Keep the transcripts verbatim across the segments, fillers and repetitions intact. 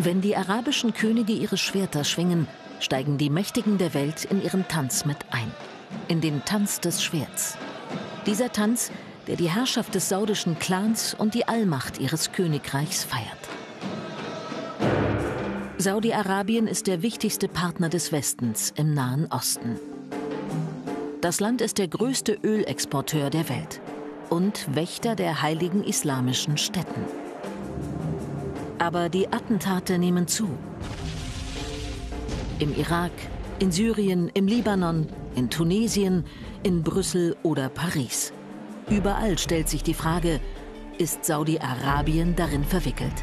Wenn die arabischen Könige ihre Schwerter schwingen, steigen die Mächtigen der Welt in ihren Tanz mit ein. In den Tanz des Schwerts. Dieser Tanz, der die Herrschaft des saudischen Clans und die Allmacht ihres Königreichs feiert. Saudi-Arabien ist der wichtigste Partner des Westens im Nahen Osten. Das Land ist der größte Ölexporteur der Welt und Wächter der heiligen islamischen Stätten. Aber die Attentate nehmen zu. Im Irak, in Syrien, im Libanon, in Tunesien, in Brüssel oder Paris. Überall stellt sich die Frage, ist Saudi-Arabien darin verwickelt?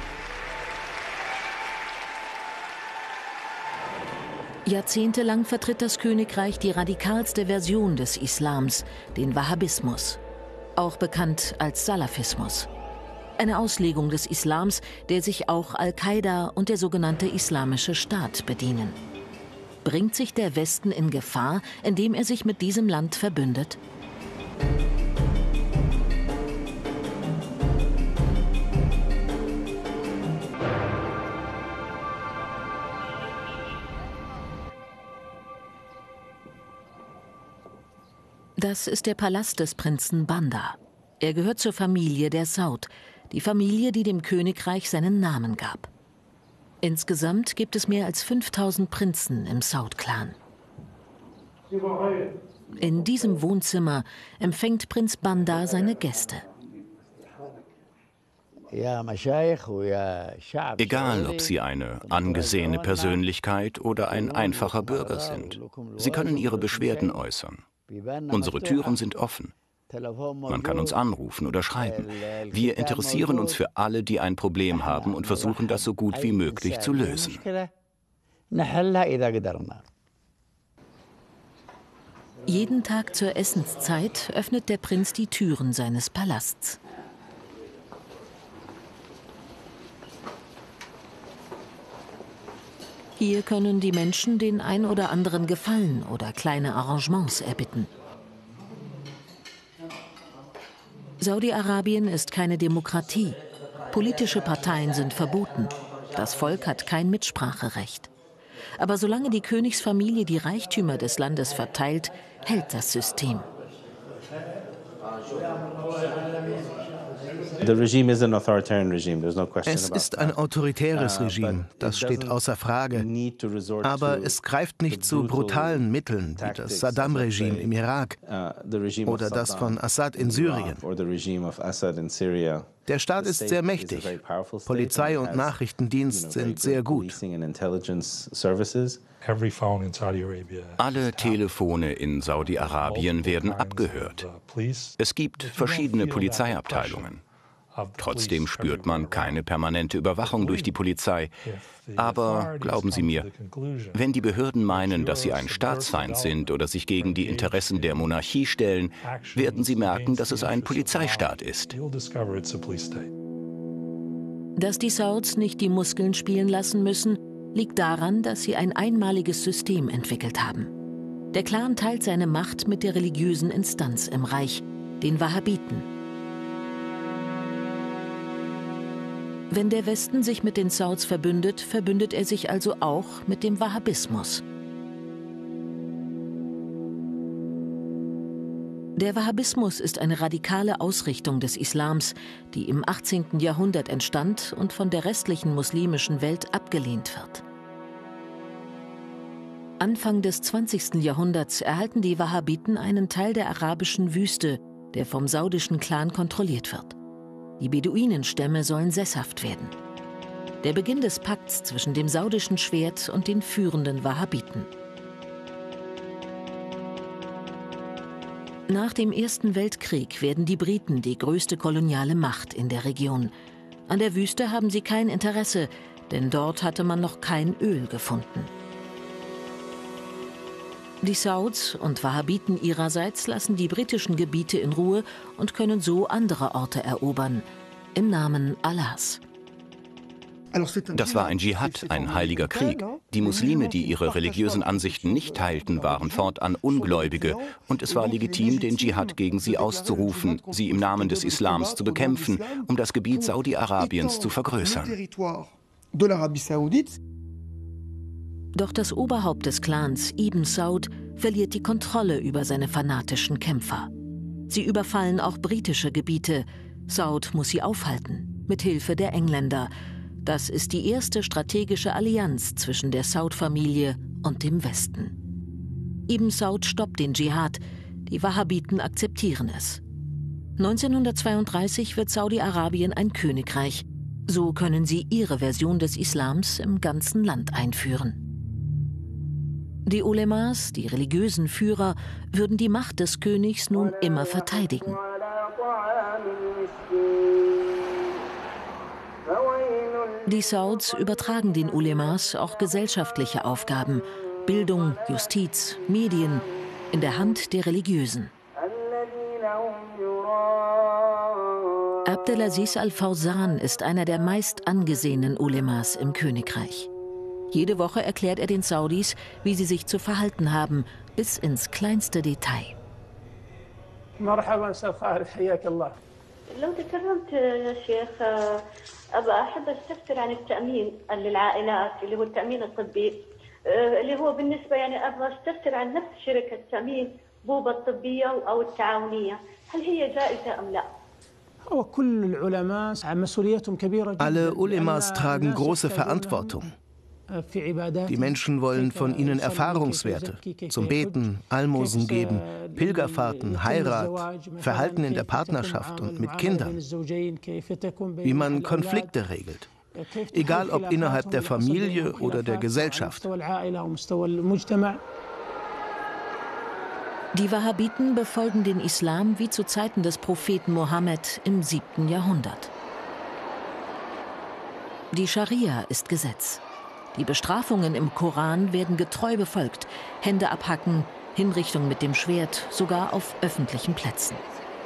Jahrzehntelang vertritt das Königreich die radikalste Version des Islams, den Wahhabismus, auch bekannt als Salafismus. Eine Auslegung des Islams, der sich auch Al-Qaida und der sogenannte Islamische Staat bedienen. Bringt sich der Westen in Gefahr, indem er sich mit diesem Land verbündet? Das ist der Palast des Prinzen Bandar. Er gehört zur Familie der Saud, die Familie, die dem Königreich seinen Namen gab. Insgesamt gibt es mehr als fünftausend Prinzen im Saud-Clan. In diesem Wohnzimmer empfängt Prinz Bandar seine Gäste. Egal, ob Sie eine angesehene Persönlichkeit oder ein einfacher Bürger sind, Sie können Ihre Beschwerden äußern. Unsere Türen sind offen. Man kann uns anrufen oder schreiben. Wir interessieren uns für alle, die ein Problem haben und versuchen, das so gut wie möglich zu lösen. Jeden Tag zur Essenszeit öffnet der Prinz die Türen seines Palasts. Hier können die Menschen den ein oder anderen Gefallen oder kleine Arrangements erbitten. Saudi-Arabien ist keine Demokratie. Politische Parteien sind verboten. Das Volk hat kein Mitspracherecht. Aber solange die Königsfamilie die Reichtümer des Landes verteilt, hält das System. Es ist ein autoritäres Regime, das steht außer Frage. Aber es greift nicht zu brutalen Mitteln wie das Saddam-Regime im Irak oder das von Assad in Syrien. Der Staat ist sehr mächtig. Polizei und Nachrichtendienst sind sehr gut. Alle Telefone in Saudi-Arabien werden abgehört. Es gibt verschiedene Polizeiabteilungen. Trotzdem spürt man keine permanente Überwachung durch die Polizei. Aber glauben Sie mir, wenn die Behörden meinen, dass sie ein Staatsfeind sind oder sich gegen die Interessen der Monarchie stellen, werden sie merken, dass es ein Polizeistaat ist. Dass die Sauds nicht die Muskeln spielen lassen müssen, liegt daran, dass sie ein einmaliges System entwickelt haben. Der Clan teilt seine Macht mit der religiösen Instanz im Reich, den Wahhabiten. Wenn der Westen sich mit den Sauds verbündet, verbündet er sich also auch mit dem Wahhabismus. Der Wahhabismus ist eine radikale Ausrichtung des Islams, die im achtzehnten Jahrhundert entstand und von der restlichen muslimischen Welt abgelehnt wird. Anfang des zwanzigsten Jahrhunderts erhalten die Wahhabiten einen Teil der arabischen Wüste, der vom saudischen Clan kontrolliert wird. Die Beduinenstämme sollen sesshaft werden. Der Beginn des Pakts zwischen dem saudischen Schwert und den führenden Wahhabiten. Nach dem Ersten Weltkrieg werden die Briten die größte koloniale Macht in der Region. An der Wüste haben sie kein Interesse, denn dort hatte man noch kein Öl gefunden. Die Sauds und Wahhabiten ihrerseits lassen die britischen Gebiete in Ruhe und können so andere Orte erobern, im Namen Allahs. Das war ein Dschihad, ein heiliger Krieg. Die Muslime, die ihre religiösen Ansichten nicht teilten, waren fortan Ungläubige. Und es war legitim, den Dschihad gegen sie auszurufen, sie im Namen des Islams zu bekämpfen, um das Gebiet Saudi-Arabiens zu vergrößern. Doch das Oberhaupt des Clans, Ibn Saud, verliert die Kontrolle über seine fanatischen Kämpfer. Sie überfallen auch britische Gebiete. Saud muss sie aufhalten, mit Hilfe der Engländer. Das ist die erste strategische Allianz zwischen der Saud-Familie und dem Westen. Ibn Saud stoppt den Dschihad, die Wahhabiten akzeptieren es. neunzehnhundertzweiunddreißig wird Saudi-Arabien ein Königreich. So können sie ihre Version des Islams im ganzen Land einführen. Die Ulemas, die religiösen Führer, würden die Macht des Königs nun immer verteidigen. Die Sauds übertragen den Ulemas auch gesellschaftliche Aufgaben, Bildung, Justiz, Medien, in der Hand der Religiösen. Abdelaziz al-Fawzan ist einer der meist angesehenen Ulemas im Königreich. Jede Woche erklärt er den Saudis, wie sie sich zu verhalten haben, bis ins kleinste Detail. Alle Ulemas tragen große Verantwortung. Die Menschen wollen von ihnen Erfahrungswerte zum Beten, Almosen geben, Pilgerfahrten, Heirat, Verhalten in der Partnerschaft und mit Kindern, wie man Konflikte regelt, egal ob innerhalb der Familie oder der Gesellschaft. Die Wahhabiten befolgen den Islam wie zu Zeiten des Propheten Mohammed im siebten Jahrhundert. Die Scharia ist Gesetz. Die Bestrafungen im Koran werden getreu befolgt. Hände abhacken, Hinrichtung mit dem Schwert, sogar auf öffentlichen Plätzen.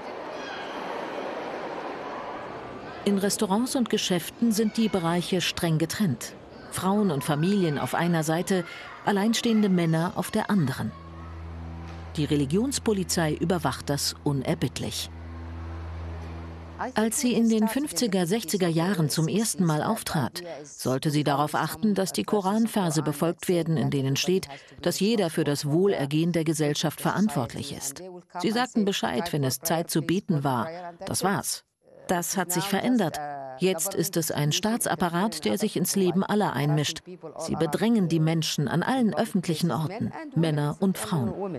In Restaurants und Geschäften sind die Bereiche streng getrennt. Frauen und Familien auf einer Seite, alleinstehende Männer auf der anderen. Die Religionspolizei überwacht das unerbittlich. Als sie in den fünfziger, sechziger Jahren zum ersten Mal auftrat, sollte sie darauf achten, dass die Koranverse befolgt werden, in denen steht, dass jeder für das Wohlergehen der Gesellschaft verantwortlich ist. Sie sagten Bescheid, wenn es Zeit zu beten war. Das war's. Das hat sich verändert. Jetzt ist es ein Staatsapparat, der sich ins Leben aller einmischt. Sie bedrängen die Menschen an allen öffentlichen Orten, Männer und Frauen.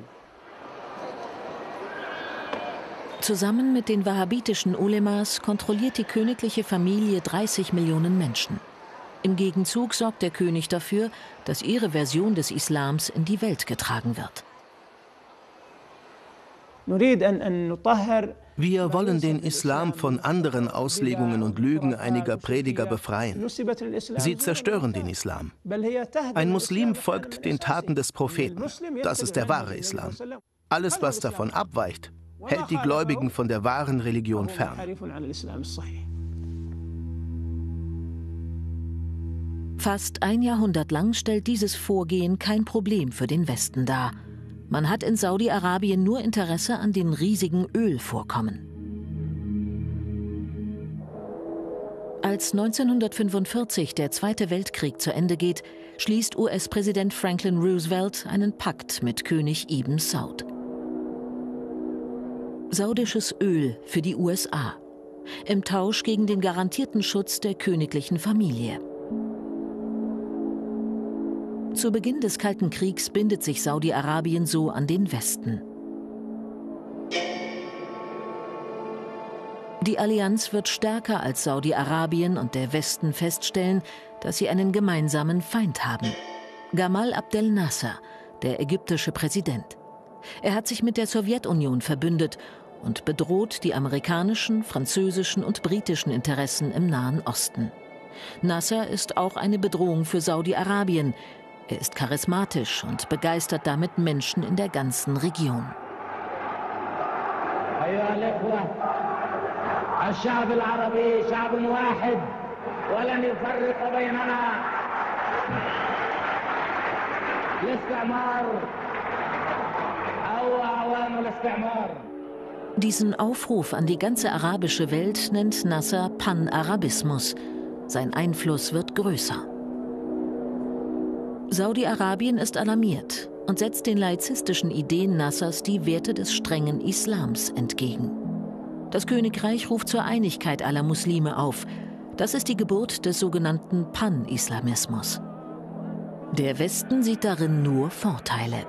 Zusammen mit den wahhabitischen Ulemas kontrolliert die königliche Familie dreißig Millionen Menschen. Im Gegenzug sorgt der König dafür, dass ihre Version des Islams in die Welt getragen wird. Wir wollen den Islam von anderen Auslegungen und Lügen einiger Prediger befreien. Sie zerstören den Islam. Ein Muslim folgt den Taten des Propheten. Das ist der wahre Islam. Alles, was davon abweicht, hält die Gläubigen von der wahren Religion fern. Fast ein Jahrhundert lang stellt dieses Vorgehen kein Problem für den Westen dar. Man hat in Saudi-Arabien nur Interesse an den riesigen Ölvorkommen. Als neunzehnhundertfünfundvierzig der Zweite Weltkrieg zu Ende geht, schließt U S-Präsident Franklin Roosevelt einen Pakt mit König Ibn Saud. Saudisches Öl für die U S A. Im Tausch gegen den garantierten Schutz der königlichen Familie. Zu Beginn des Kalten Kriegs bindet sich Saudi-Arabien so an den Westen. Die Allianz wird stärker, als Saudi-Arabien und der Westen feststellen, dass sie einen gemeinsamen Feind haben. Gamal Abdel Nasser, der ägyptische Präsident. Er hat sich mit der Sowjetunion verbündet und bedroht die amerikanischen, französischen und britischen Interessen im Nahen Osten. Nasser ist auch eine Bedrohung für Saudi-Arabien. Er ist charismatisch und begeistert damit Menschen in der ganzen Region. Diesen Aufruf an die ganze arabische Welt nennt Nasser Pan-Arabismus. Sein Einfluss wird größer. Saudi-Arabien ist alarmiert und setzt den laizistischen Ideen Nassers die Werte des strengen Islams entgegen. Das Königreich ruft zur Einigkeit aller Muslime auf. Das ist die Geburt des sogenannten Pan-Islamismus. Der Westen sieht darin nur Vorteile.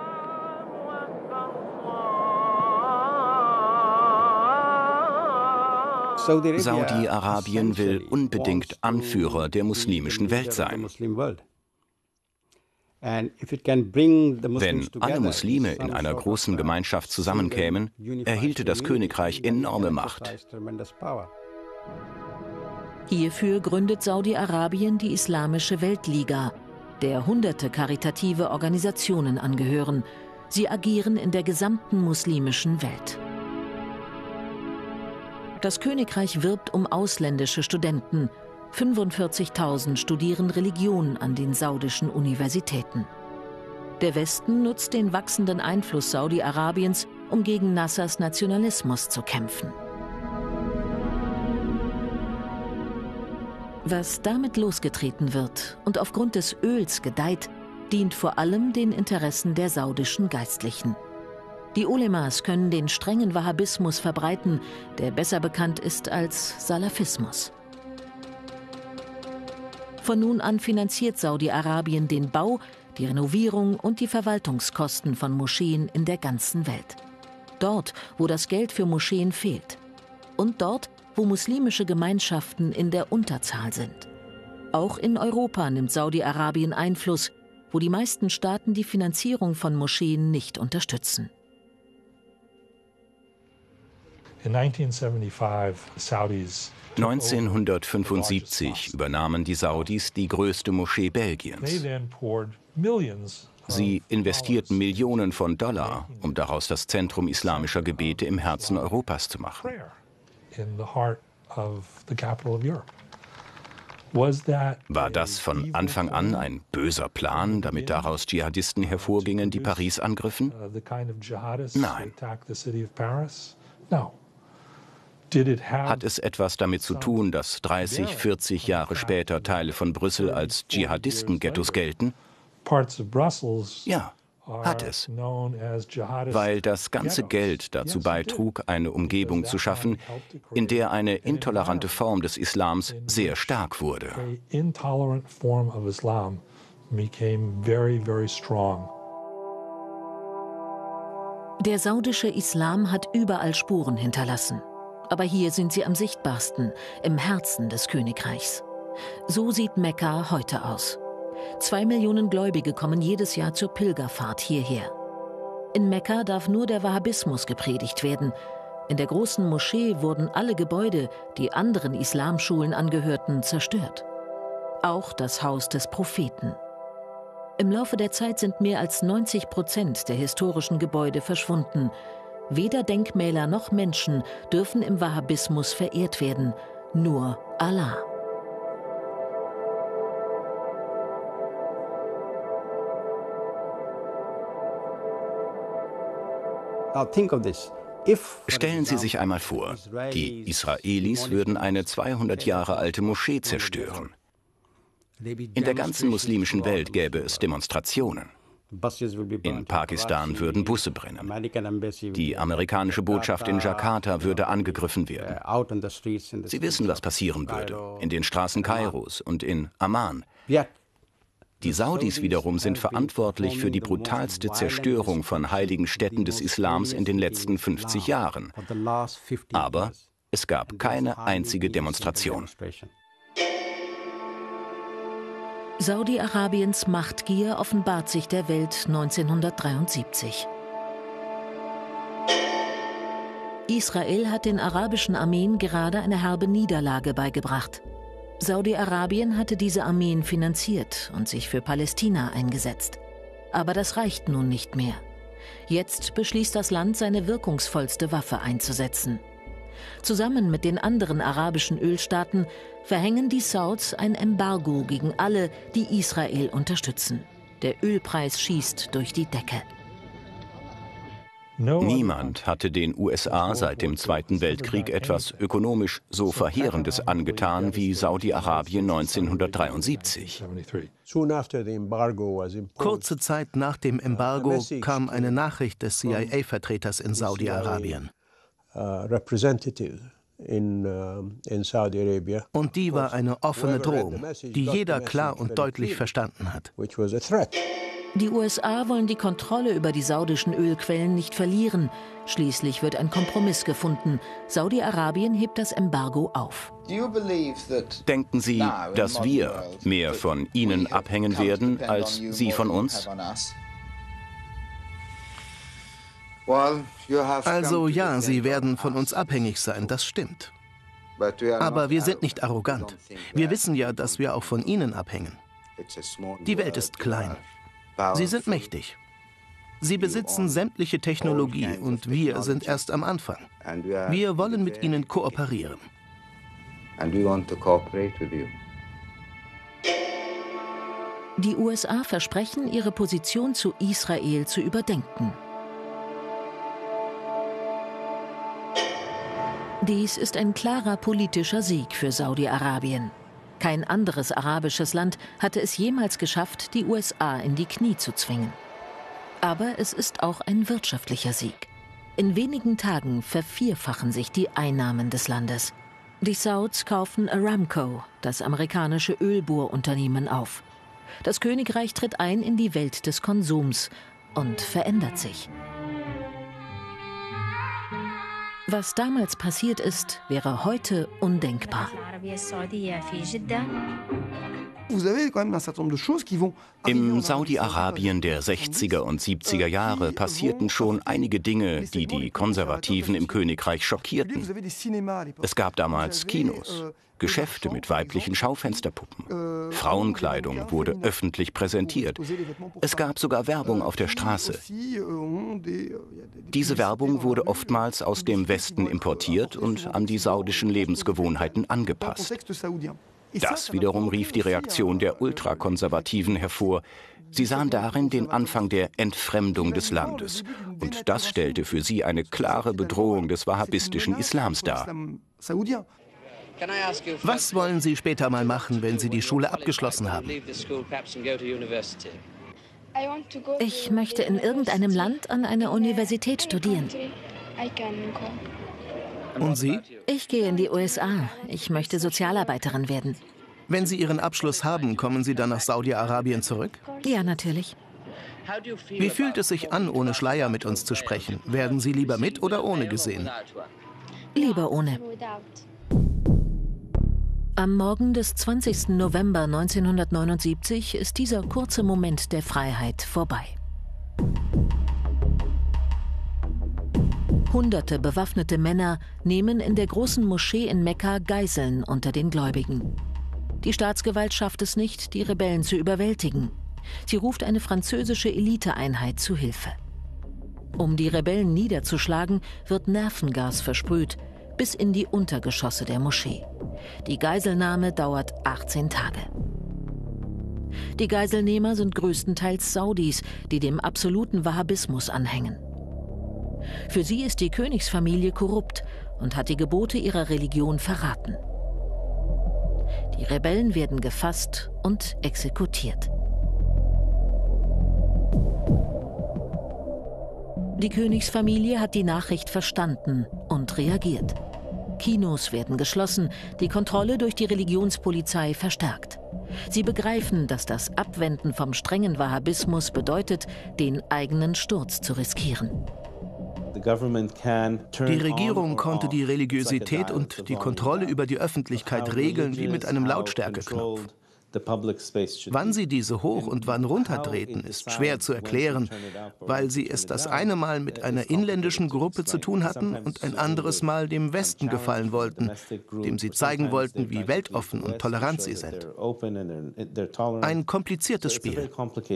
Saudi-Arabien will unbedingt Anführer der muslimischen Welt sein. Wenn alle Muslime in einer großen Gemeinschaft zusammenkämen, erhielte das Königreich enorme Macht. Hierfür gründet Saudi-Arabien die Islamische Weltliga, der hunderte karitative Organisationen angehören. Sie agieren in der gesamten muslimischen Welt. Das Königreich wirbt um ausländische Studenten. fünfundvierzigtausend studieren Religion an den saudischen Universitäten. Der Westen nutzt den wachsenden Einfluss Saudi-Arabiens, um gegen Nassers Nationalismus zu kämpfen. Was damit losgetreten wird und aufgrund des Öls gedeiht, dient vor allem den Interessen der saudischen Geistlichen. Die Ulemas können den strengen Wahhabismus verbreiten, der besser bekannt ist als Salafismus. Von nun an finanziert Saudi-Arabien den Bau, die Renovierung und die Verwaltungskosten von Moscheen in der ganzen Welt. Dort, wo das Geld für Moscheen fehlt. Und dort, wo muslimische Gemeinschaften in der Unterzahl sind. Auch in Europa nimmt Saudi-Arabien Einfluss, wo die meisten Staaten die Finanzierung von Moscheen nicht unterstützen. neunzehnhundertfünfundsiebzig übernahmen die Saudis die größte Moschee Belgiens. Sie investierten Millionen von Dollar, um daraus das Zentrum islamischer Gebete im Herzen Europas zu machen. War das von Anfang an ein böser Plan, damit daraus Dschihadisten hervorgingen, die Paris angriffen? Nein. Hat es etwas damit zu tun, dass dreißig, vierzig Jahre später Teile von Brüssel als Dschihadisten-Ghettos gelten? Ja, hat es. Weil das ganze Geld dazu beitrug, eine Umgebung zu schaffen, in der eine intolerante Form des Islams sehr stark wurde. Der saudische Islam hat überall Spuren hinterlassen. Aber hier sind sie am sichtbarsten, im Herzen des Königreichs. So sieht Mekka heute aus. Zwei Millionen Gläubige kommen jedes Jahr zur Pilgerfahrt hierher. In Mekka darf nur der Wahhabismus gepredigt werden. In der großen Moschee wurden alle Gebäude, die anderen Islamschulen angehörten, zerstört. Auch das Haus des Propheten. Im Laufe der Zeit sind mehr als neunzig Prozent der historischen Gebäude verschwunden. Weder Denkmäler noch Menschen dürfen im Wahhabismus verehrt werden, nur Allah. Stellen Sie sich einmal vor, die Israelis würden eine zweihundert Jahre alte Moschee zerstören. In der ganzen muslimischen Welt gäbe es Demonstrationen. In Pakistan würden Busse brennen. Die amerikanische Botschaft in Jakarta würde angegriffen werden. Sie wissen, was passieren würde in den Straßen Kairos und in Amman. Die Saudis wiederum sind verantwortlich für die brutalste Zerstörung von heiligen Städten des Islams in den letzten fünfzig Jahren. Aber es gab keine einzige Demonstration. Saudi-Arabiens Machtgier offenbart sich der Welt neunzehnhundertdreiundsiebzig. Israel hat den arabischen Armeen gerade eine herbe Niederlage beigebracht. Saudi-Arabien hatte diese Armeen finanziert und sich für Palästina eingesetzt. Aber das reicht nun nicht mehr. Jetzt beschließt das Land, seine wirkungsvollste Waffe einzusetzen. Zusammen mit den anderen arabischen Ölstaaten verhängen die Sauds ein Embargo gegen alle, die Israel unterstützen. Der Ölpreis schießt durch die Decke. Niemand hatte den U S A seit dem Zweiten Weltkrieg etwas ökonomisch so Verheerendes angetan wie Saudi-Arabien neunzehnhundertdreiundsiebzig. Kurze Zeit nach dem Embargo kam eine Nachricht des C I A-Vertreters in Saudi-Arabien. Und die war eine offene Drohung, die jeder klar und deutlich verstanden hat. Die U S A wollen die Kontrolle über die saudischen Ölquellen nicht verlieren. Schließlich wird ein Kompromiss gefunden. Saudi-Arabien hebt das Embargo auf. Denken Sie, dass wir mehr von Ihnen abhängen werden, als Sie von uns? Also ja, Sie werden von uns abhängig sein, das stimmt. Aber wir sind nicht arrogant. Wir wissen ja, dass wir auch von Ihnen abhängen. Die Welt ist klein. Sie sind mächtig. Sie besitzen sämtliche Technologie und wir sind erst am Anfang. Wir wollen mit Ihnen kooperieren. Die U S A versprechen, ihre Position zu Israel zu überdenken. Dies ist ein klarer politischer Sieg für Saudi-Arabien. Kein anderes arabisches Land hatte es jemals geschafft, die U S A in die Knie zu zwingen. Aber es ist auch ein wirtschaftlicher Sieg. In wenigen Tagen vervierfachen sich die Einnahmen des Landes. Die Sauds kaufen Aramco, das amerikanische Ölbohrunternehmen, auf. Das Königreich tritt ein in die Welt des Konsums und verändert sich. Was damals passiert ist, wäre heute undenkbar. Im Saudi-Arabien der sechziger und siebziger Jahre passierten schon einige Dinge, die die Konservativen im Königreich schockierten. Es gab damals Kinos, Geschäfte mit weiblichen Schaufensterpuppen. Frauenkleidung wurde öffentlich präsentiert. Es gab sogar Werbung auf der Straße. Diese Werbung wurde oftmals aus dem Westen importiert und an die saudischen Lebensgewohnheiten angepasst. Das wiederum rief die Reaktion der Ultrakonservativen hervor. Sie sahen darin den Anfang der Entfremdung des Landes. Und das stellte für sie eine klare Bedrohung des wahhabistischen Islams dar. Was wollen Sie später mal machen, wenn Sie die Schule abgeschlossen haben? Ich möchte in irgendeinem Land an einer Universität studieren. Und Sie? Ich gehe in die U S A. Ich möchte Sozialarbeiterin werden. Wenn Sie Ihren Abschluss haben, kommen Sie dann nach Saudi-Arabien zurück? Ja, natürlich. Wie fühlt es sich an, ohne Schleier mit uns zu sprechen? Werden Sie lieber mit oder ohne gesehen? Lieber ohne. Am Morgen des zwanzigsten November neunzehnhundertneunundsiebzig ist dieser kurze Moment der Freiheit vorbei. Hunderte bewaffnete Männer nehmen in der großen Moschee in Mekka Geiseln unter den Gläubigen. Die Staatsgewalt schafft es nicht, die Rebellen zu überwältigen. Sie ruft eine französische Eliteeinheit zu Hilfe. Um die Rebellen niederzuschlagen, wird Nervengas versprüht, bis in die Untergeschosse der Moschee. Die Geiselnahme dauert achtzehn Tage. Die Geiselnehmer sind größtenteils Saudis, die dem absoluten Wahhabismus anhängen. Für sie ist die Königsfamilie korrupt und hat die Gebote ihrer Religion verraten. Die Rebellen werden gefasst und exekutiert. Die Königsfamilie hat die Nachricht verstanden und reagiert. Kinos werden geschlossen, die Kontrolle durch die Religionspolizei verstärkt. Sie begreifen, dass das Abwenden vom strengen Wahhabismus bedeutet, den eigenen Sturz zu riskieren. Die Regierung konnte die Religiosität und die Kontrolle über die Öffentlichkeit regeln wie mit einem Lautstärkeknopf. Wann sie diese hoch und wann runterdrehten, ist schwer zu erklären, weil sie es das eine Mal mit einer inländischen Gruppe zu tun hatten und ein anderes Mal dem Westen gefallen wollten, dem sie zeigen wollten, wie weltoffen und tolerant sie sind. Ein kompliziertes Spiel.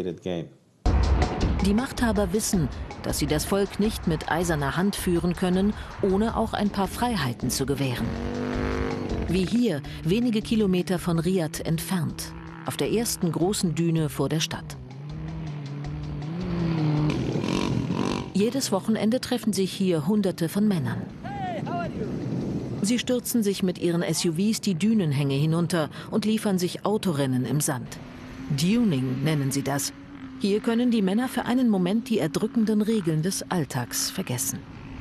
Die Machthaber wissen, dass sie das Volk nicht mit eiserner Hand führen können, ohne auch ein paar Freiheiten zu gewähren. Wie hier, wenige Kilometer von Riad entfernt, auf der ersten großen Düne vor der Stadt. Jedes Wochenende treffen sich hier Hunderte von Männern. Sie stürzen sich mit ihren S U Vs die Dünenhänge hinunter und liefern sich Autorennen im Sand. Duning nennen sie das. Hier können die Männer für einen Moment die erdrückenden Regeln des Alltags vergessen.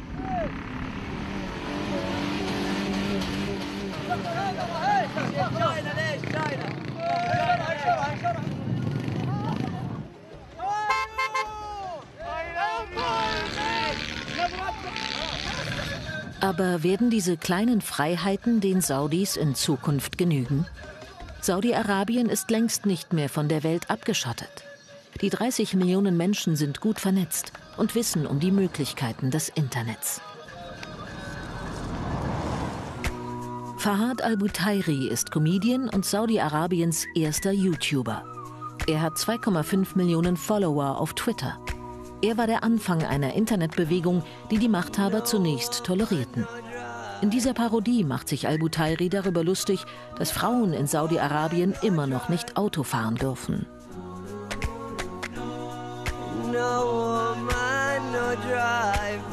Aber werden diese kleinen Freiheiten den Saudis in Zukunft genügen? Saudi-Arabien ist längst nicht mehr von der Welt abgeschottet. Die dreißig Millionen Menschen sind gut vernetzt und wissen um die Möglichkeiten des Internets. Fahad al-Butairi ist Comedian und Saudi-Arabiens erster YouTuber. Er hat zwei Komma fünf Millionen Follower auf Twitter. Er war der Anfang einer Internetbewegung, die die Machthaber zunächst tolerierten. In dieser Parodie macht sich al-Butairi darüber lustig, dass Frauen in Saudi-Arabien immer noch nicht Auto fahren dürfen. No woman, no drive.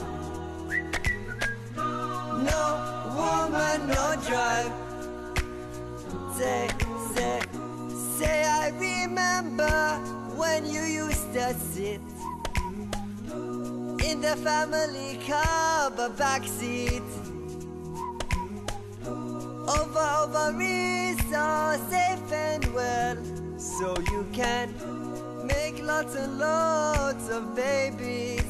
No woman, no drive. Say, say, say I remember when you used to sit in the family car, the backseat. Over, over me, so safe and well, so you can make lots and lots of babies.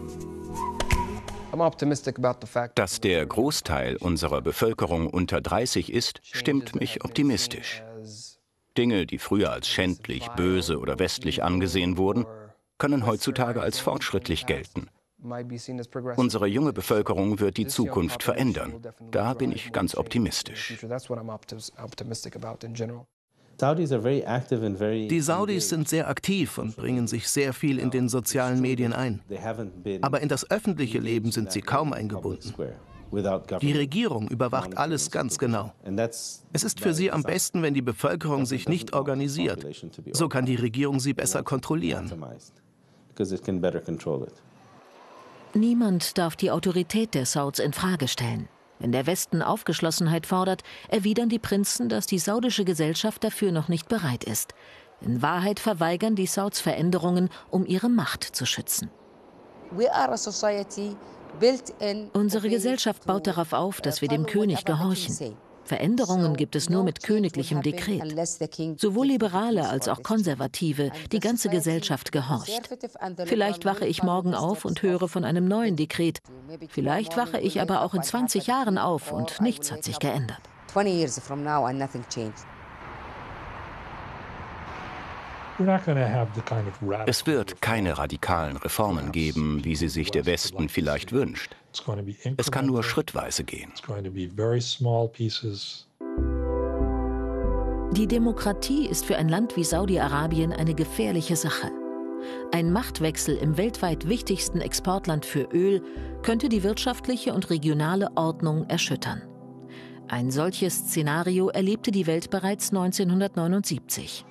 Dass der Großteil unserer Bevölkerung unter dreißig ist, stimmt mich optimistisch. Dinge, die früher als schändlich, böse oder westlich angesehen wurden, können heutzutage als fortschrittlich gelten. Unsere junge Bevölkerung wird die Zukunft verändern. Da bin ich ganz optimistisch. Die Saudis sind sehr aktiv und bringen sich sehr viel in den sozialen Medien ein. Aber in das öffentliche Leben sind sie kaum eingebunden. Die Regierung überwacht alles ganz genau. Es ist für sie am besten, wenn die Bevölkerung sich nicht organisiert. So kann die Regierung sie besser kontrollieren. Niemand darf die Autorität der Sauds in Frage stellen. Wenn der Westen Aufgeschlossenheit fordert, erwidern die Prinzen, dass die saudische Gesellschaft dafür noch nicht bereit ist. In Wahrheit verweigern die Sauds Veränderungen, um ihre Macht zu schützen. Unsere Gesellschaft baut darauf auf, dass wir dem König gehorchen. Veränderungen gibt es nur mit königlichem Dekret. Sowohl Liberale als auch Konservative, die ganze Gesellschaft gehorcht. Vielleicht wache ich morgen auf und höre von einem neuen Dekret. Vielleicht wache ich aber auch in zwanzig Jahren auf und nichts hat sich geändert. Es wird keine radikalen Reformen geben, wie sie sich der Westen vielleicht wünscht. Es kann nur schrittweise gehen. Die Demokratie ist für ein Land wie Saudi-Arabien eine gefährliche Sache. Ein Machtwechsel im weltweit wichtigsten Exportland für Öl könnte die wirtschaftliche und regionale Ordnung erschüttern. Ein solches Szenario erlebte die Welt bereits neunzehnhundertneunundsiebzig.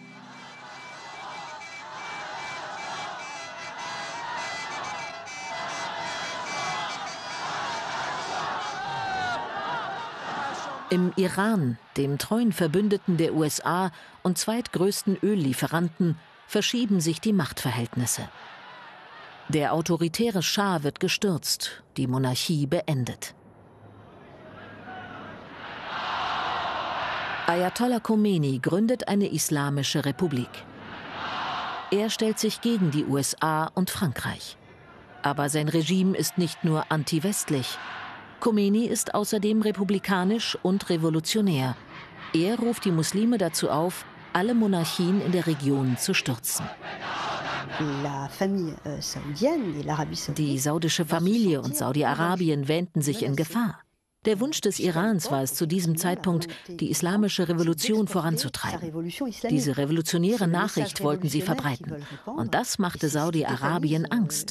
Im Iran, dem treuen Verbündeten der U S A und zweitgrößten Öllieferanten, verschieben sich die Machtverhältnisse. Der autoritäre Schah wird gestürzt, die Monarchie beendet. Ayatollah Khomeini gründet eine islamische Republik. Er stellt sich gegen die U S A und Frankreich. Aber sein Regime ist nicht nur anti-westlich. Khomeini ist außerdem republikanisch und revolutionär. Er ruft die Muslime dazu auf, alle Monarchien in der Region zu stürzen. Die saudische Familie und Saudi-Arabien wähnten sich in Gefahr. Der Wunsch des Irans war es zu diesem Zeitpunkt, die islamische Revolution voranzutreiben. Diese revolutionäre Nachricht wollten sie verbreiten. Und das machte Saudi-Arabien Angst.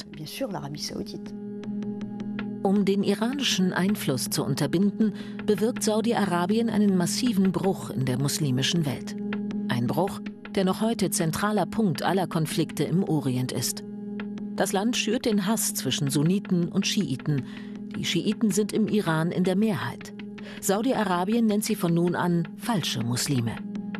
Um den iranischen Einfluss zu unterbinden, bewirkt Saudi-Arabien einen massiven Bruch in der muslimischen Welt. Ein Bruch, der noch heute zentraler Punkt aller Konflikte im Orient ist. Das Land schürt den Hass zwischen Sunniten und Schiiten. Die Schiiten sind im Iran in der Mehrheit. Saudi-Arabien nennt sie von nun an falsche Muslime.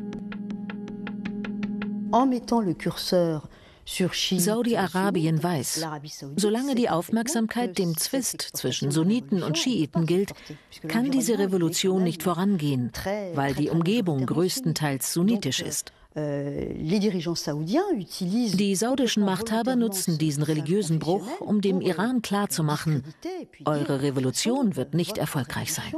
Saudi-Arabien weiß, solange die Aufmerksamkeit dem Zwist zwischen Sunniten und Schiiten gilt, kann diese Revolution nicht vorangehen, weil die Umgebung größtenteils sunnitisch ist. Die saudischen Machthaber nutzen diesen religiösen Bruch, um dem Iran klarzumachen, eure Revolution wird nicht erfolgreich sein.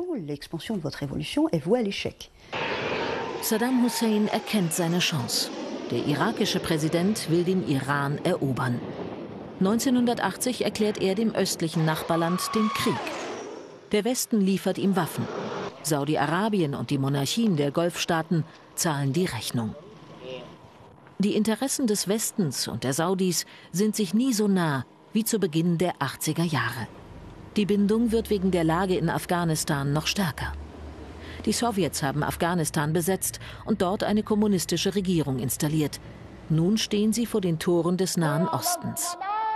Saddam Hussein erkennt seine Chance. Der irakische Präsident will den Iran erobern. neunzehnhundertachtzig erklärt er dem östlichen Nachbarland den Krieg. Der Westen liefert ihm Waffen. Saudi-Arabien und die Monarchien der Golfstaaten zahlen die Rechnung. Die Interessen des Westens und der Saudis sind sich nie so nah wie zu Beginn der achtziger Jahre. Die Bindung wird wegen der Lage in Afghanistan noch stärker. Die Sowjets haben Afghanistan besetzt und dort eine kommunistische Regierung installiert. Nun stehen sie vor den Toren des Nahen Ostens.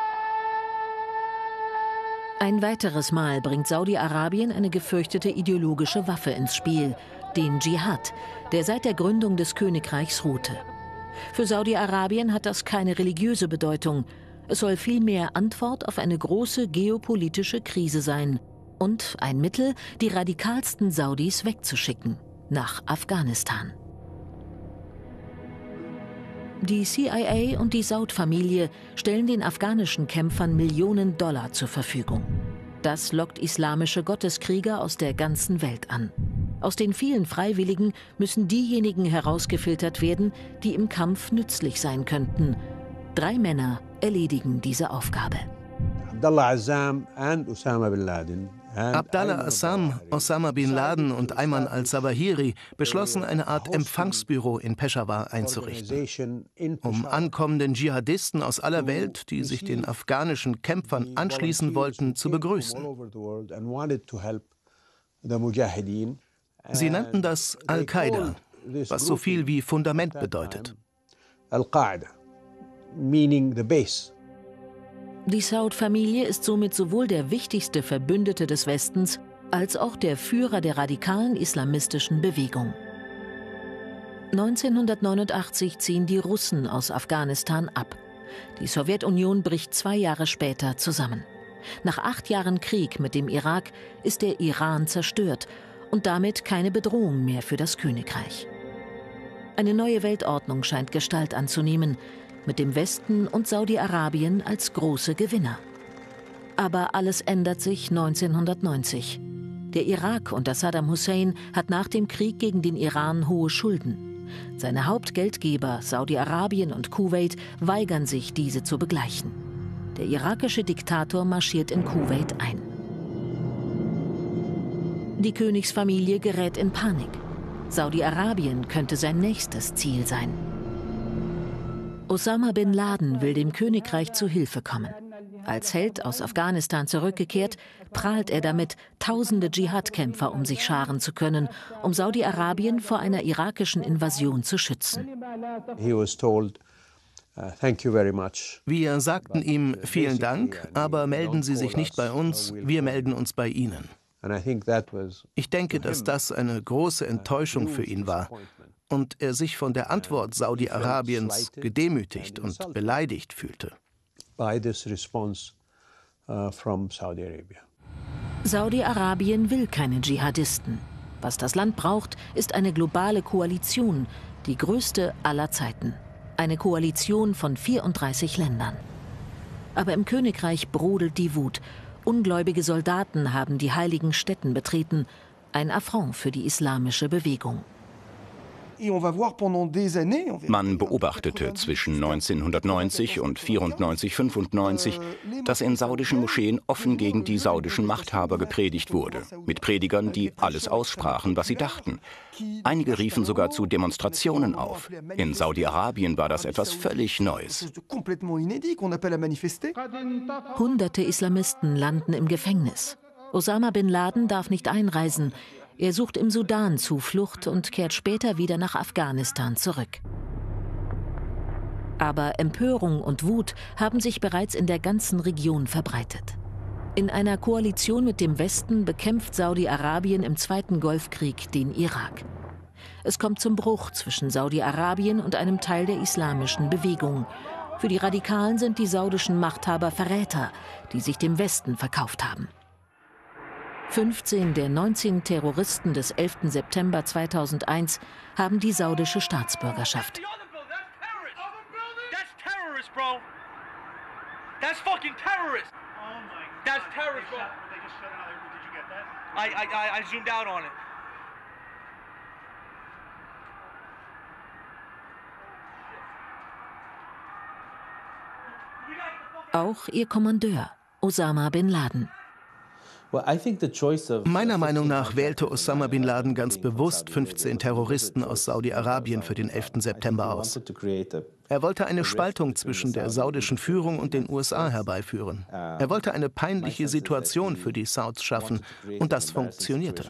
Ein weiteres Mal bringt Saudi-Arabien eine gefürchtete ideologische Waffe ins Spiel, den Dschihad, der seit der Gründung des Königreichs ruhte. Für Saudi-Arabien hat das keine religiöse Bedeutung. Es soll vielmehr Antwort auf eine große geopolitische Krise sein und ein Mittel, die radikalsten Saudis wegzuschicken, nach Afghanistan. Die C I A und die Saud-Familie stellen den afghanischen Kämpfern Millionen Dollar zur Verfügung. Das lockt islamische Gotteskrieger aus der ganzen Welt an. Aus den vielen Freiwilligen müssen diejenigen herausgefiltert werden, die im Kampf nützlich sein könnten. Drei Männer erledigen diese Aufgabe. Abdallah Azzam und Osama bin Laden. Abdallah Azzam, Osama bin Laden und Ayman al-Zawahiri beschlossen, eine Art Empfangsbüro in Peschawar einzurichten, um ankommenden Dschihadisten aus aller Welt, die sich den afghanischen Kämpfern anschließen wollten, zu begrüßen. Sie nannten das Al-Qaida, was so viel wie Fundament bedeutet. Al-Qaida, meaning the base. Die Saud-Familie ist somit sowohl der wichtigste Verbündete des Westens als auch der Führer der radikalen islamistischen Bewegung. neunzehnhundertneunundachtzig ziehen die Russen aus Afghanistan ab. Die Sowjetunion bricht zwei Jahre später zusammen. Nach acht Jahren Krieg mit dem Irak ist der Iran zerstört und damit keine Bedrohung mehr für das Königreich. Eine neue Weltordnung scheint Gestalt anzunehmen, mit dem Westen und Saudi-Arabien als große Gewinner. Aber alles ändert sich neunzehnhundertneunzig. Der Irak unter Saddam Hussein hat nach dem Krieg gegen den Iran hohe Schulden. Seine Hauptgeldgeber Saudi-Arabien und Kuwait weigern sich, diese zu begleichen. Der irakische Diktator marschiert in Kuwait ein. Die Königsfamilie gerät in Panik. Saudi-Arabien könnte sein nächstes Ziel sein. Osama bin Laden will dem Königreich zu Hilfe kommen. Als Held aus Afghanistan zurückgekehrt, prahlt er damit, tausende Dschihad-Kämpfer um sich scharen zu können, um Saudi-Arabien vor einer irakischen Invasion zu schützen. Wir sagten ihm, vielen Dank, aber melden Sie sich nicht bei uns, wir melden uns bei Ihnen. Ich denke, dass das eine große Enttäuschung für ihn war und er sich von der Antwort Saudi-Arabiens gedemütigt und beleidigt fühlte. Saudi-Arabien will keine Dschihadisten. Was das Land braucht, ist eine globale Koalition, die größte aller Zeiten. Eine Koalition von vierunddreißig Ländern. Aber im Königreich brodelt die Wut. Ungläubige Soldaten haben die heiligen Stätten betreten. Ein Affront für die islamische Bewegung. Man beobachtete zwischen neunzehnhundertneunzig und vierundneunzig, fünfundneunzig, dass in saudischen Moscheen offen gegen die saudischen Machthaber gepredigt wurde, mit Predigern, die alles aussprachen, was sie dachten. Einige riefen sogar zu Demonstrationen auf. In Saudi-Arabien war das etwas völlig Neues. Hunderte Islamisten landen im Gefängnis. Osama bin Laden darf nicht einreisen. Er sucht im Sudan Zuflucht und kehrt später wieder nach Afghanistan zurück. Aber Empörung und Wut haben sich bereits in der ganzen Region verbreitet. In einer Koalition mit dem Westen bekämpft Saudi-Arabien im Zweiten Golfkrieg den Irak. Es kommt zum Bruch zwischen Saudi-Arabien und einem Teil der islamischen Bewegung. Für die Radikalen sind die saudischen Machthaber Verräter, die sich dem Westen verkauft haben. fünfzehn der neunzehn Terroristen des elften September zweitausendeins haben die saudische Staatsbürgerschaft. Auch ihr Kommandeur, Osama bin Laden. Meiner Meinung nach wählte Osama bin Laden ganz bewusst fünfzehn Terroristen aus Saudi-Arabien für den elften September aus. Er wollte eine Spaltung zwischen der saudischen Führung und den U S A herbeiführen. Er wollte eine peinliche Situation für die Sauds schaffen, und das funktionierte.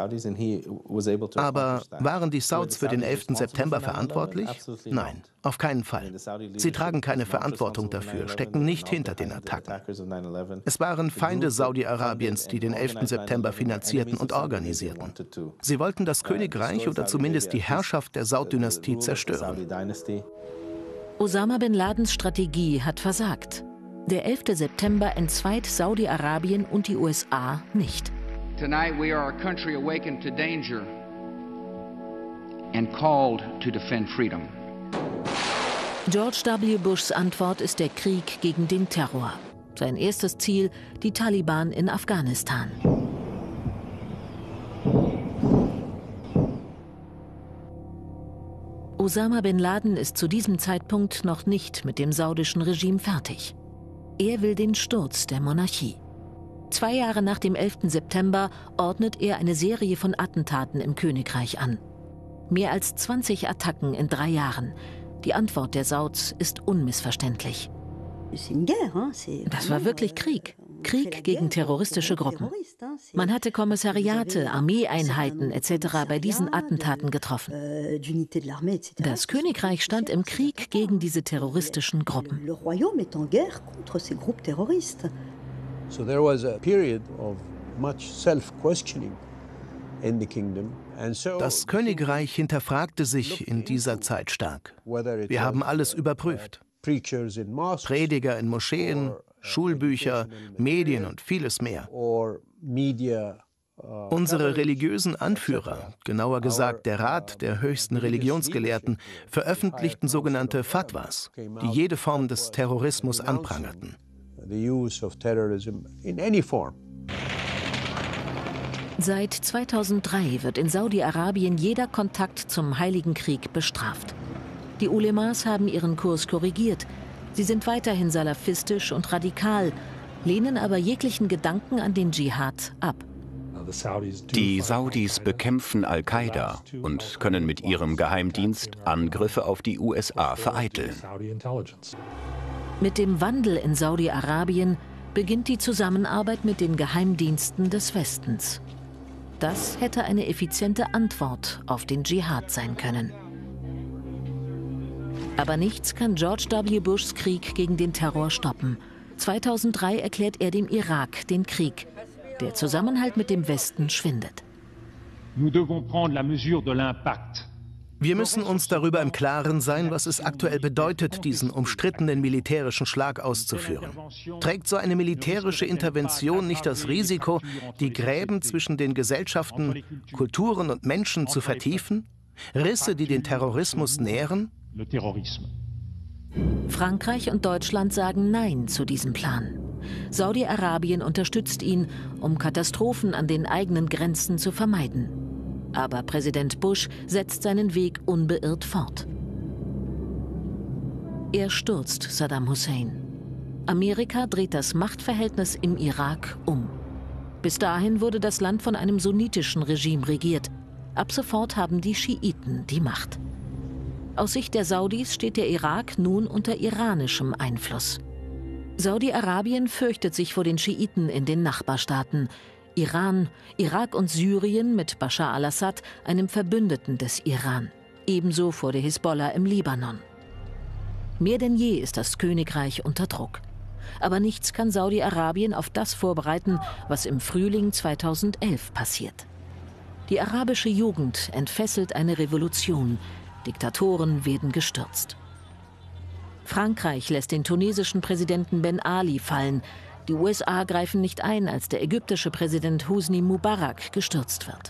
Aber waren die Sauds für den elften September verantwortlich? Nein, auf keinen Fall. Sie tragen keine Verantwortung dafür, stecken nicht hinter den Attacken. Es waren Feinde Saudi-Arabiens, die den elften September finanzierten und organisierten. Sie wollten das Königreich oder zumindest die Herrschaft der Saud-Dynastie zerstören. Osama bin Ladens Strategie hat versagt. Der elfte September entzweit Saudi-Arabien und die U S A nicht. Tonight we are a country awakened to danger and called to defend freedom. George W. Bushs Antwort ist der Krieg gegen den Terror. Sein erstes Ziel, die Taliban in Afghanistan. Osama bin Laden ist zu diesem Zeitpunkt noch nicht mit dem saudischen Regime fertig. Er will den Sturz der Monarchie. Zwei Jahre nach dem elften September ordnet er eine Serie von Attentaten im Königreich an. Mehr als zwanzig Attacken in drei Jahren. Die Antwort der Sauds ist unmissverständlich. Das war wirklich Krieg. Krieg gegen terroristische Gruppen. Man hatte Kommissariate, Armeeeinheiten et cetera bei diesen Attentaten getroffen. Das Königreich stand im Krieg gegen diese terroristischen Gruppen. So there was a period of much self-questioning in the kingdom. Das Königreich hinterfragte sich in dieser Zeit stark. Wir haben alles überprüft. Prediger in Moscheen, Schulbücher, Medien und vieles mehr. Unsere religiösen Anführer, genauer gesagt der Rat der höchsten Religionsgelehrten, veröffentlichten sogenannte Fatwas, die jede Form des Terrorismus anprangerten. Seit zweitausenddrei wird in Saudi-Arabien jeder Kontakt zum Heiligen Krieg bestraft. Die Ulemas haben ihren Kurs korrigiert. Sie sind weiterhin salafistisch und radikal, lehnen aber jeglichen Gedanken an den Dschihad ab. Die Saudis bekämpfen Al-Qaida und können mit ihrem Geheimdienst Angriffe auf die U S A vereiteln. Mit dem Wandel in Saudi-Arabien beginnt die Zusammenarbeit mit den Geheimdiensten des Westens. Das hätte eine effiziente Antwort auf den Dschihad sein können. Aber nichts kann George W. Bushs Krieg gegen den Terror stoppen. zweitausenddrei erklärt er dem Irak den Krieg. Der Zusammenhalt mit dem Westen schwindet. Wir müssen uns darüber im Klaren sein, was es aktuell bedeutet, diesen umstrittenen militärischen Schlag auszuführen. Trägt so eine militärische Intervention nicht das Risiko, die Gräben zwischen den Gesellschaften, Kulturen und Menschen zu vertiefen? Risse, die den Terrorismus nähren? Frankreich und Deutschland sagen Nein zu diesem Plan. Saudi-Arabien unterstützt ihn, um Katastrophen an den eigenen Grenzen zu vermeiden. Aber Präsident Bush setzt seinen Weg unbeirrt fort. Er stürzt Saddam Hussein. Amerika dreht das Machtverhältnis im Irak um. Bis dahin wurde das Land von einem sunnitischen Regime regiert. Ab sofort haben die Schiiten die Macht. Aus Sicht der Saudis steht der Irak nun unter iranischem Einfluss. Saudi-Arabien fürchtet sich vor den Schiiten in den Nachbarstaaten. Iran, Irak und Syrien mit Bashar al-Assad, einem Verbündeten des Iran. Ebenso vor der Hisbollah im Libanon. Mehr denn je ist das Königreich unter Druck. Aber nichts kann Saudi-Arabien auf das vorbereiten, was im Frühling zweitausendelf passiert. Die arabische Jugend entfesselt eine Revolution. Diktatoren werden gestürzt. Frankreich lässt den tunesischen Präsidenten Ben Ali fallen. Die U S A greifen nicht ein, als der ägyptische Präsident Hosni Mubarak gestürzt wird.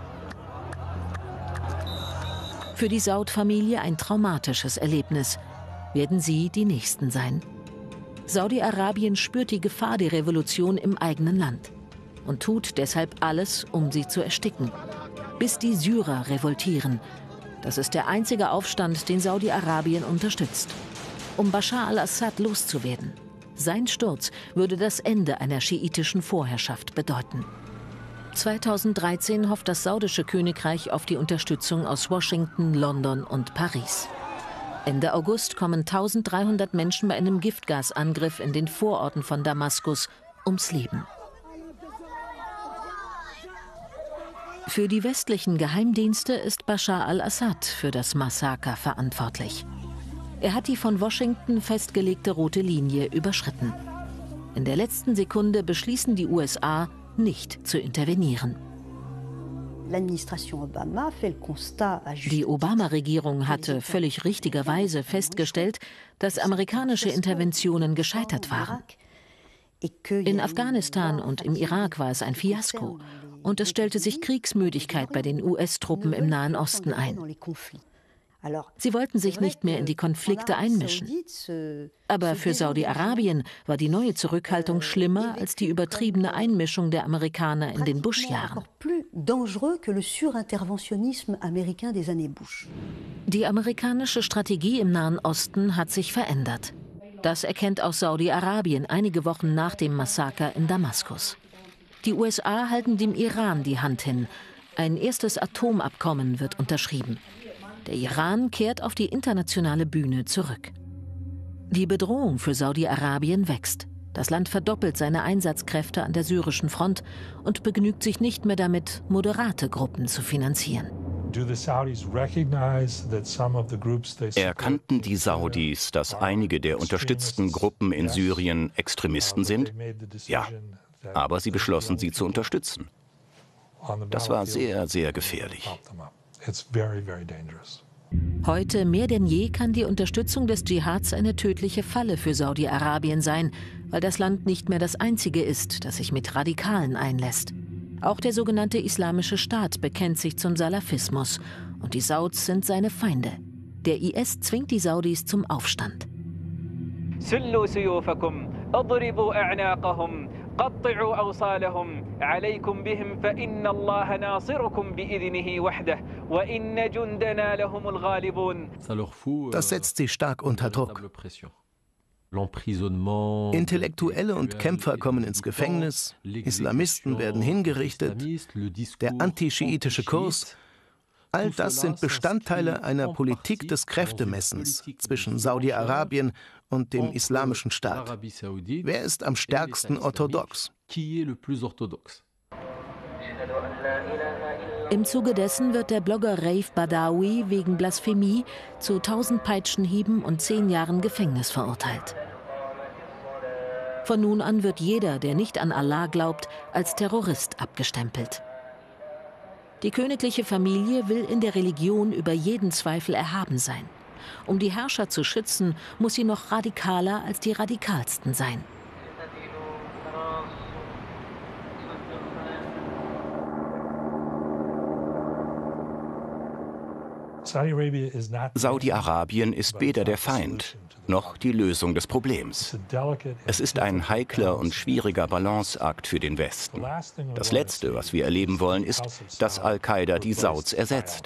Für die Saud-Familie ein traumatisches Erlebnis. Werden sie die Nächsten sein? Saudi-Arabien spürt die Gefahr der Revolution im eigenen Land und tut deshalb alles, um sie zu ersticken. Bis die Syrer revoltieren. Das ist der einzige Aufstand, den Saudi-Arabien unterstützt. Um Bashar al-Assad loszuwerden. Sein Sturz würde das Ende einer schiitischen Vorherrschaft bedeuten. zweitausenddreizehn hofft das saudische Königreich auf die Unterstützung aus Washington, London und Paris. Ende August kommen eintausenddreihundert Menschen bei einem Giftgasangriff in den Vororten von Damaskus ums Leben. Für die westlichen Geheimdienste ist Bashar al-Assad für das Massaker verantwortlich. Er hat die von Washington festgelegte rote Linie überschritten. In der letzten Sekunde beschließen die U S A, nicht zu intervenieren. Die Obama-Regierung hatte völlig richtigerweise festgestellt, dass amerikanische Interventionen gescheitert waren. In Afghanistan und im Irak war es ein Fiasko und es stellte sich Kriegsmüdigkeit bei den U S-Truppen im Nahen Osten ein. Sie wollten sich nicht mehr in die Konflikte einmischen. Aber für Saudi-Arabien war die neue Zurückhaltung schlimmer als die übertriebene Einmischung der Amerikaner in den Bush-Jahren. Die amerikanische Strategie im Nahen Osten hat sich verändert. Das erkennt auch Saudi-Arabien einige Wochen nach dem Massaker in Damaskus. Die U S A halten dem Iran die Hand hin. Ein erstes Atomabkommen wird unterschrieben. Der Iran kehrt auf die internationale Bühne zurück. Die Bedrohung für Saudi-Arabien wächst. Das Land verdoppelt seine Einsatzkräfte an der syrischen Front und begnügt sich nicht mehr damit, moderate Gruppen zu finanzieren. Erkannten die Saudis, dass einige der unterstützten Gruppen in Syrien Extremisten sind? Ja, aber sie beschlossen, sie zu unterstützen. Das war sehr, sehr gefährlich. Heute mehr denn je kann die Unterstützung des Dschihads eine tödliche Falle für Saudi-Arabien sein, weil das Land nicht mehr das einzige ist, das sich mit Radikalen einlässt. Auch der sogenannte Islamische Staat bekennt sich zum Salafismus und die Sauds sind seine Feinde. Der I S zwingt die Saudis zum Aufstand. قطعوا أوصالهم عليكم بهم فإن الله ناصركم بإذنه وحده وإن جندنا لهم الغالبون. Das setzt sie stark unter Druck. Intellektuelle und Kämpfer kommen ins Gefängnis, Islamisten werden hingerichtet, der antischiitische Kurs. All das sind Bestandteile einer Politik des Kräftemessens zwischen Saudi-Arabien und dem Islamischen Staat. Wer ist am stärksten orthodox? Im Zuge dessen wird der Blogger Raif Badawi wegen Blasphemie zu tausend Peitschenhieben und zehn Jahren Gefängnis verurteilt. Von nun an wird jeder, der nicht an Allah glaubt, als Terrorist abgestempelt. Die königliche Familie will in der Religion über jeden Zweifel erhaben sein. Um die Herrscher zu schützen, muss sie noch radikaler als die radikalsten sein. Saudi-Arabien ist weder der Feind noch die Lösung des Problems. Es ist ein heikler und schwieriger Balanceakt für den Westen. Das Letzte, was wir erleben wollen, ist, dass Al-Qaida die Sauds ersetzt.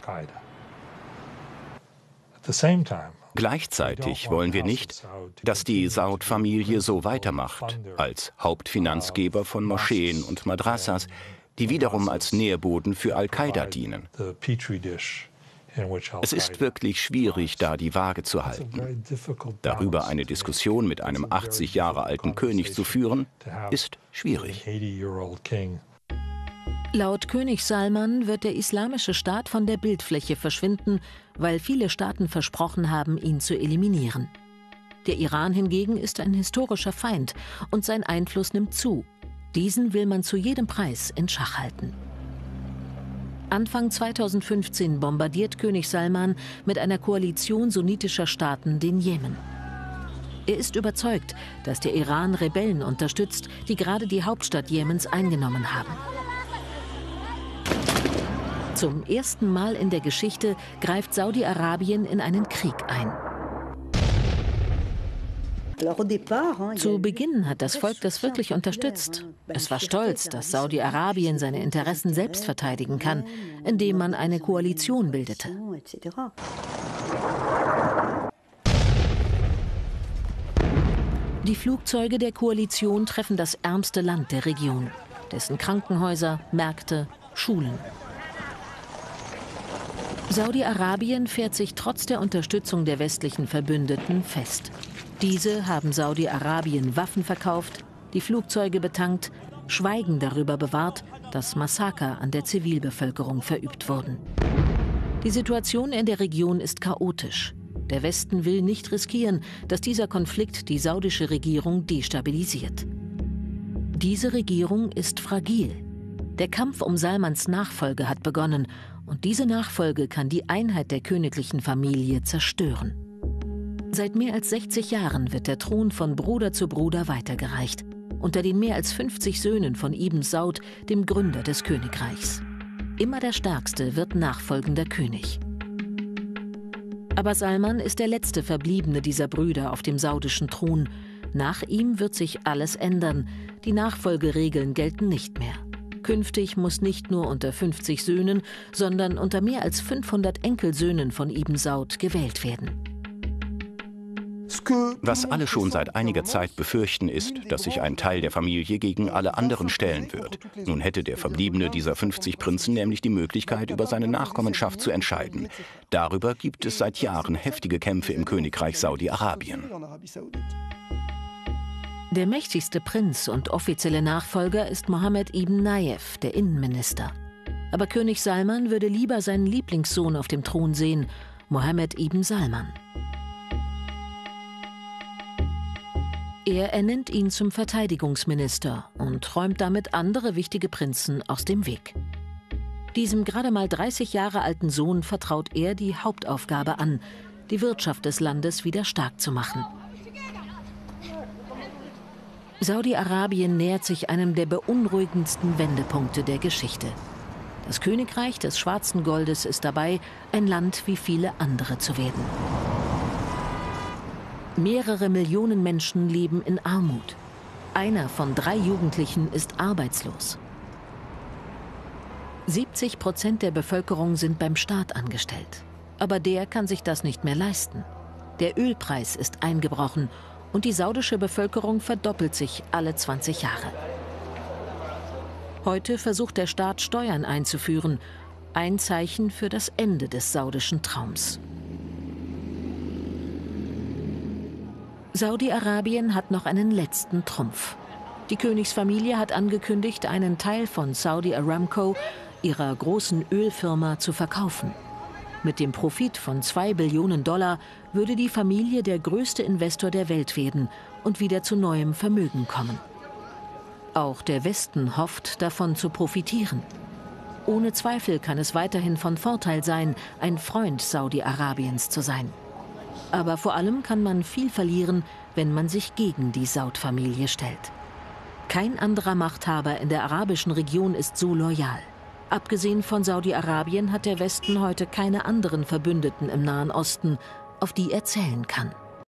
Gleichzeitig wollen wir nicht, dass die Saud-Familie so weitermacht, als Hauptfinanzgeber von Moscheen und Madrassas, die wiederum als Nährboden für Al-Qaida dienen. Es ist wirklich schwierig, da die Waage zu halten. Darüber eine Diskussion mit einem achtzig Jahre alten König zu führen, ist schwierig. Laut König Salman wird der Islamische Staat von der Bildfläche verschwinden, weil viele Staaten versprochen haben, ihn zu eliminieren. Der Iran hingegen ist ein historischer Feind und sein Einfluss nimmt zu. Diesen will man zu jedem Preis in Schach halten. Anfang zweitausendfünfzehn bombardiert König Salman mit einer Koalition sunnitischer Staaten den Jemen. Er ist überzeugt, dass der Iran Rebellen unterstützt, die gerade die Hauptstadt Jemens eingenommen haben. Zum ersten Mal in der Geschichte greift Saudi-Arabien in einen Krieg ein. Zu Beginn hat das Volk das wirklich unterstützt. Es war stolz, dass Saudi-Arabien seine Interessen selbst verteidigen kann, indem man eine Koalition bildete. Die Flugzeuge der Koalition treffen das ärmste Land der Region, dessen Krankenhäuser, Märkte, Schulen. Saudi-Arabien fährt sich trotz der Unterstützung der westlichen Verbündeten fest. Diese haben Saudi-Arabien Waffen verkauft, die Flugzeuge betankt, Schweigen darüber bewahrt, dass Massaker an der Zivilbevölkerung verübt wurden. Die Situation in der Region ist chaotisch. Der Westen will nicht riskieren, dass dieser Konflikt die saudische Regierung destabilisiert. Diese Regierung ist fragil. Der Kampf um Salmans Nachfolge hat begonnen und diese Nachfolge kann die Einheit der königlichen Familie zerstören. Seit mehr als sechzig Jahren wird der Thron von Bruder zu Bruder weitergereicht, unter den mehr als fünfzig Söhnen von Ibn Saud, dem Gründer des Königreichs. Immer der Stärkste wird nachfolgender König. Aber Salman ist der letzte Verbliebene dieser Brüder auf dem saudischen Thron. Nach ihm wird sich alles ändern. Die Nachfolgeregeln gelten nicht mehr. Künftig muss nicht nur unter fünfzig Söhnen, sondern unter mehr als fünfhundert Enkelsöhnen von Ibn Saud gewählt werden. Was alle schon seit einiger Zeit befürchten, ist, dass sich ein Teil der Familie gegen alle anderen stellen wird. Nun hätte der Verbliebene dieser fünfzig Prinzen nämlich die Möglichkeit, über seine Nachkommenschaft zu entscheiden. Darüber gibt es seit Jahren heftige Kämpfe im Königreich Saudi-Arabien. Der mächtigste Prinz und offizielle Nachfolger ist Mohammed ibn Nayef, der Innenminister. Aber König Salman würde lieber seinen Lieblingssohn auf dem Thron sehen, Mohammed ibn Salman. Er ernennt ihn zum Verteidigungsminister und räumt damit andere wichtige Prinzen aus dem Weg. Diesem gerade mal dreißig Jahre alten Sohn vertraut er die Hauptaufgabe an, die Wirtschaft des Landes wieder stark zu machen. Saudi-Arabien nähert sich einem der beunruhigendsten Wendepunkte der Geschichte. Das Königreich des schwarzen Goldes ist dabei, ein Land wie viele andere zu werden. Mehrere Millionen Menschen leben in Armut. Einer von drei Jugendlichen ist arbeitslos. siebzig Prozent der Bevölkerung sind beim Staat angestellt. Aber der kann sich das nicht mehr leisten. Der Ölpreis ist eingebrochen und die saudische Bevölkerung verdoppelt sich alle zwanzig Jahre. Heute versucht der Staat, Steuern einzuführen. Ein Zeichen für das Ende des saudischen Traums. Saudi-Arabien hat noch einen letzten Trumpf. Die Königsfamilie hat angekündigt, einen Teil von Saudi Aramco, ihrer großen Ölfirma, zu verkaufen. Mit dem Profit von zwei Billionen Dollar würde die Familie der größte Investor der Welt werden und wieder zu neuem Vermögen kommen. Auch der Westen hofft, davon zu profitieren. Ohne Zweifel kann es weiterhin von Vorteil sein, ein Freund Saudi-Arabiens zu sein. Aber vor allem kann man viel verlieren, wenn man sich gegen die Saud-Familie stellt. Kein anderer Machthaber in der arabischen Region ist so loyal. Abgesehen von Saudi-Arabien hat der Westen heute keine anderen Verbündeten im Nahen Osten, auf die er zählen kann.